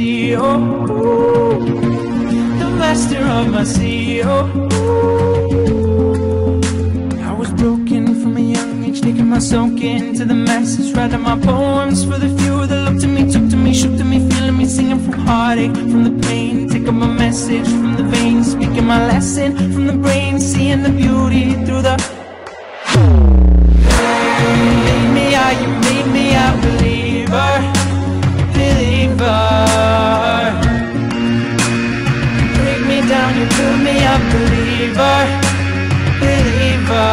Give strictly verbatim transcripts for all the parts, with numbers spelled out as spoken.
C E O, the master of my C E O. I was broken from a young age, taking my song into the masses, writing my poems for the few that looked at me, took to me, shook to me, feeling me, singing from heartache, from the pain, taking my message from the veins, speaking my lesson from the brain, seeing the beauty through the. Made me out, you made me a believer, believer. Break me down, you build me a believer, believer.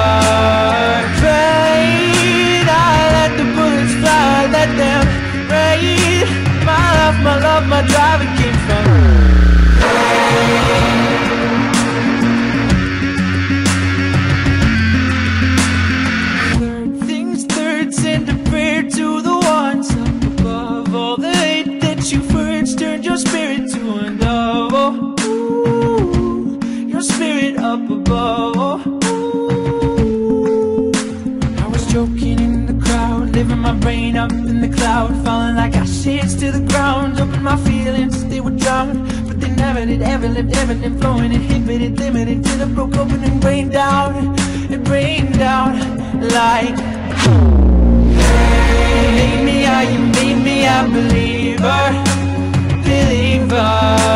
Prayed, I let the bullets fly, let them rain. My love, my love, my drive, it came from. Send a prayer to the ones up above. All the hate that you've heard, turned your spirit to a dove. Oh, ooh, your spirit up above. Oh, ooh. I was joking in the crowd, living my brain up in the cloud, falling like ashes to the ground. Open my feelings, they were drowned, but they never did, ever lived, ever did, flowing, inhibited, limited, till it broke open and rained down. It rained down like. You made me a, you made me a believer, believer.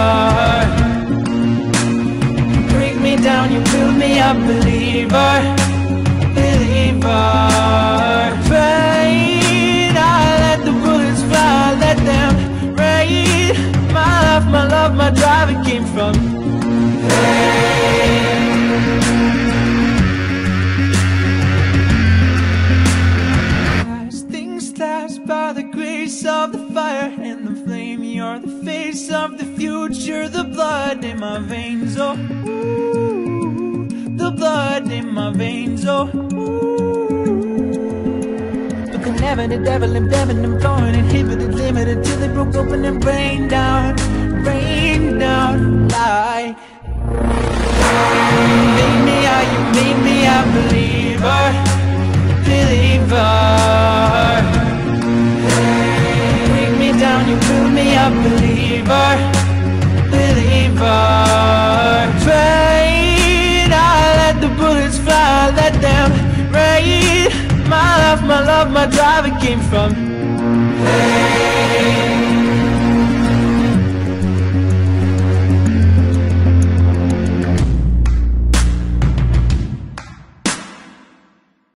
Break me down, you build me a believer, believer. Prayed, I let the bullets fly, let them rain. My love, my love, my drive, it came from pain. By the grace of the fire and the flame, you're the face of the future, the blood in my veins, oh, ooh, the blood in my veins, oh, ooh. But they never did, ever lived, ever and flowing, inhibited, limited, till they broke open and rained down, rained down like. You made me a, you made me a believer, believer. Break me down, you build me a believer, believer. Prayed, I let the bullets fly, let them rain. My love, my love, my drive, it came from.